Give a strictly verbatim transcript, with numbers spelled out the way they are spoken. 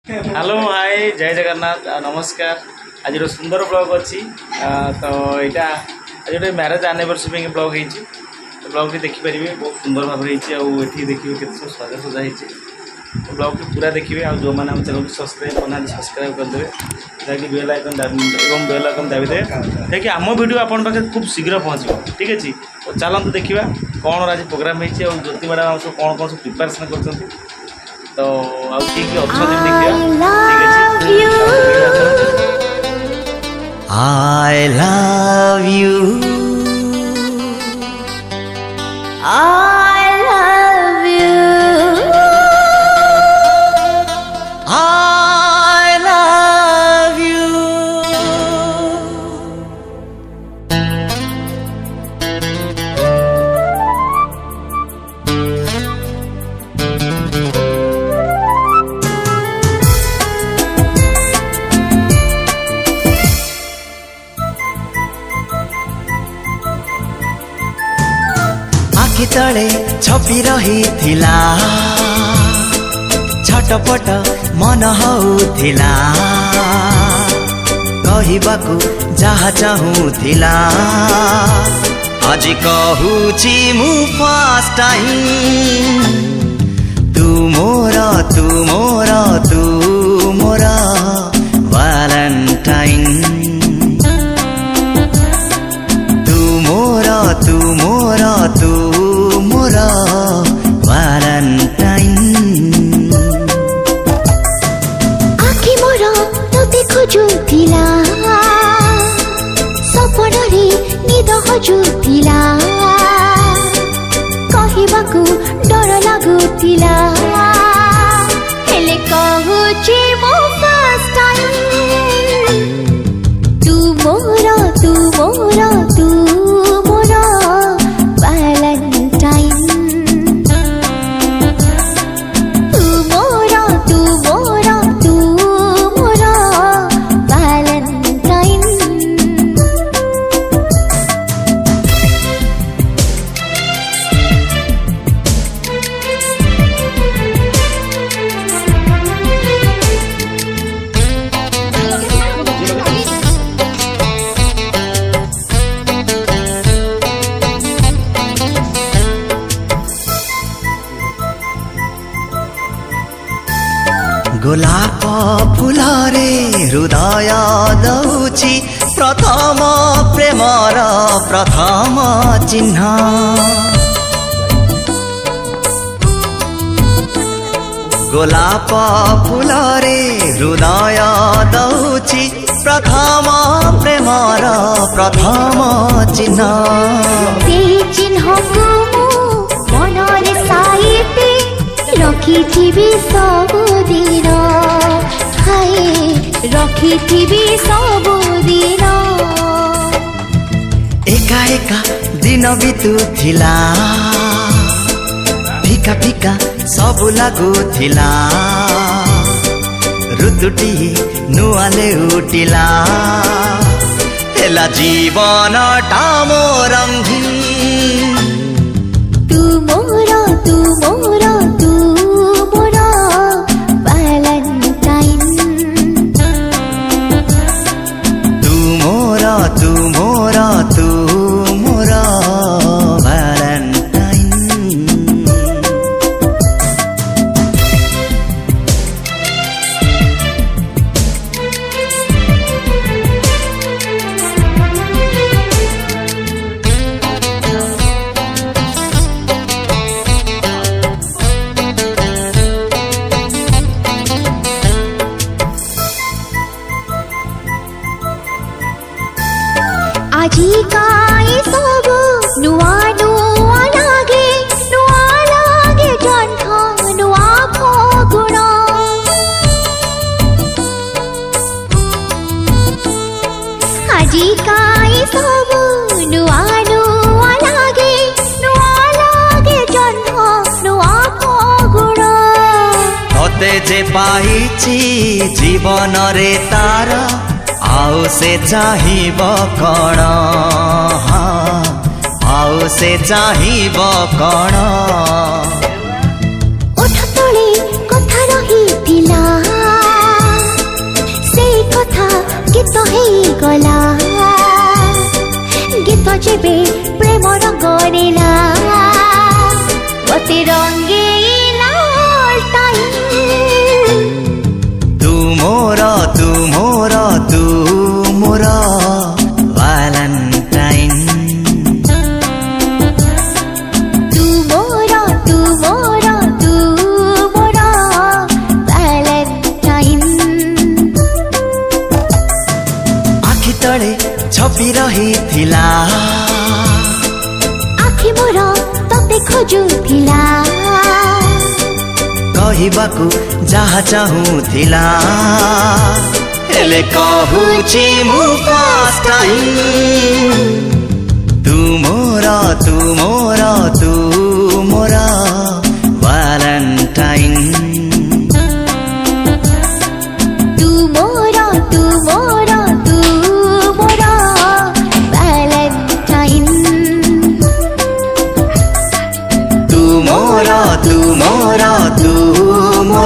Hello hi जय जगन्नाथ नमस्कार। आज सुंदर ब्लॉग अच्छी तो यहाँ आज गोटे मैरेज एनिवर्सरी ब्लॉग होती ब्लॉग टी देखिपारे बहुत सुंदर भाव होती देखिए के सजा सजा हो ब्लॉग टी पूरा देखिए आ जो मैंने चैनल सब्सक्राइब करना सब्सक्राइब करदे जैसे बेल आइकन एवं बेल आइकन दाबी देवे देखिए आम वीडियो आपन पाखे खूब शीघ्र पहुँचो ठीक है। तो चलते देखा कौन आज प्रोग्राम होती ज्योति मैडम आम सब कौन कौन सब प्रिपेरेसन कर तो आउ ठीक है I love you I love you I love you आखि तले छपी रही थिला छटपट मन होउथिला कहिबाकू जहा चाहूथिला आज कहूची मु फर्स्ट टाइम तू मोरा तू मोरा तू मोरा वैलेंटाइन तू मोरा तू मोरा तू मोरा वैलेंटाइन आखि मोरा तोते खोजुथिला सपनरे निद हजुथिला कहिबाकू डर लागुथिला हेले कहूची मो फर्स्ट टाइम तू मोरा तू मोरा तू मोरा वैलेंटाइन तू मोरा तू मोरा तू मोरा वैलेंटाइन गोलाप फुलरे हृदय दौची प्रथम प्रेमर प्रथम चिन्ह गोलाप फुलरे हृदय दौची प्रथम प्रेमर प्रथम चिन्ह सेही चिन्हकू मनरे साइते रखिथिबी सबुदिन हाय रखिथिबी सबुदिन एका एका दिन बितुथिला फिका फिका सब लागुथिला ऋतुटी नुआले उठिला हेला जीवन टामो रंगीन तू मोरा तू मोरा तू मोरा वैलेंटाइन तू मोरा तू मोरा तू मोरा वैलेंटाइन आजी काई सब नुआ नुआ लागे नुआ लागे जन्थ नुआ फगुण आजी काई सब नुआ नुआ लागे नुआ लागे जन्थ नुआ फगुण तते जे पाइछि जीवन रे तार आउ से चाहिब कण आउ से चाहिब कण ओठ तले कथा रही थिला रंगेला टाइम तू मोरा तू मोरा तू मोरा वैलेंटाइन तू मोरा तू मोरा तू मोरा वैलेंटाइन आखि तले छपी रही थिला आखि मोर तते खोजुथिला कहबाकू जहा चाहूथिला हेले कहूची मु फर्स्ट टाइम तू मोरा तू मोरा तू मोरा वैलेंटाइन तू मोरा तू मोरा तू मोरा वैलेंटाइन तू मोरा तू मोरा तू मोरा